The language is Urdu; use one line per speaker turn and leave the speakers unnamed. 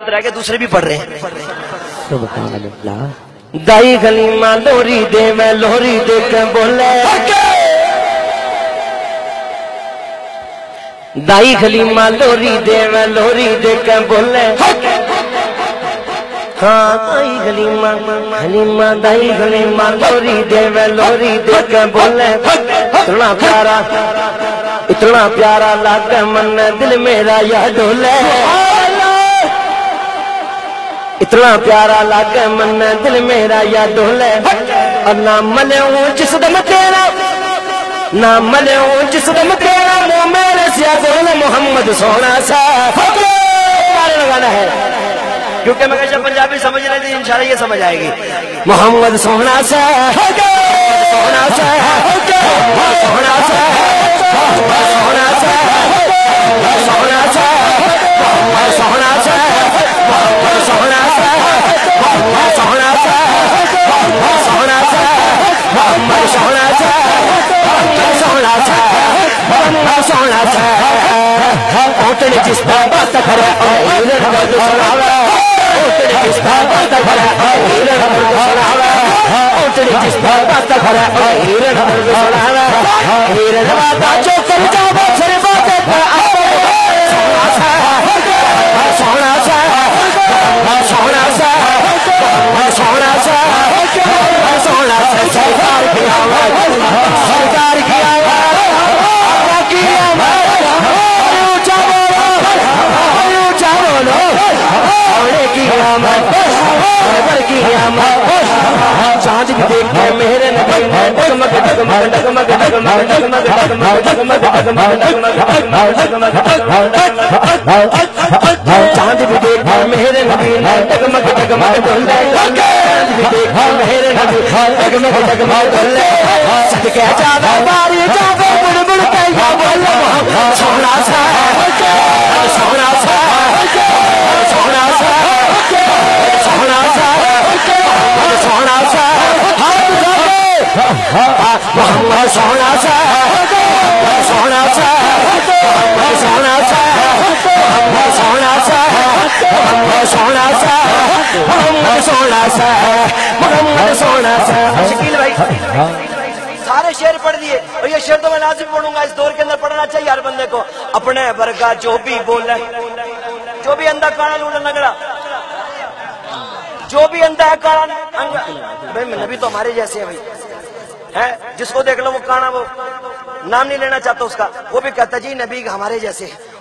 رہ کے دوسرے بھی پڑھ رہے ہیں.
سبحان اللہ.
دائی غلیمہ لوری دے میں لوری دے کے بولے دائی غلیمہ لوری دے میں لوری دے کے بولے ہاں دائی غلیمہ حلیمہ دائی غلیمہ لوری دے میں لوری دے کے بولے اتنا پیارا لاگے من دل میرا یا ڈولے اتنا پیارا لاگے من دل میرا یا ڈولے اور نہ ملوں جس دم تیرا نہ ملوں جس دم تیرا وہ میرے سے بول محمد سونا سا لگانا ہے کیونکہ میں کہا پنجابی سمجھ رہے تھے انشاءاللہ یہ سمجھ آئے گی. محمد سونا سا سونا سا سونا سا سونا سا سونا سا سونا سا سونا سا سونا سا سونا سا سونا سا سونا سا سونا سا اوتڑے جس کا بات کرے اوتڑے جس کا بات کرے اوتڑے جس کا بات کرے ہیرے وادا جو کر جاو سر بات سونا سا سونا سا سونا سا سونا سا سونا سا سرکار کی آواز سرکار کی آواز کی آواز اونچا بولو اونچا بولو سونے کی آمد خیبر کی آمد چاند بھی دیکھے میرے نبی نے ڈگمگ ڈگمگ ڈگمگ ڈگمگ ڈگمگ ڈگمگ ڈگمگ ڈگمگ چاند بھی دیکھے میرے نبی نے ڈگمگ ڈگمگ ڈولے چاند بھی دیکھے میرے نبی ڈگمگ ڈگمگ ڈولے صدقے جاوے باری جاوے بڑ بڑ کے یا بولو سونا سا سونا سا سونا سا سونا سا سونا سا محمد سونا سا سونا سا سونا سا سونا سا سونا سا محمد سونا سا محمد سونا سا. شکیل بھائی سارے شعر پڑھ دیے اور یہ شعر تو میں لازم پڑھوں گا. اس دور کے اندر پڑھنا چاہیے ہر بندے کو. اپنے ورگا جو بھی بولے جو بھی اندھا کانا لوڑا نگڑا جو بھی اندھا ہے کانا بھائی نبی تو ہمارے جیسے ہیں بھائی ہے جس کو دیکھ لو وہ کانا وہ نام نہیں لینا چاہتا اس کا وہ بھی کہتا جی نبی ہمارے جیسے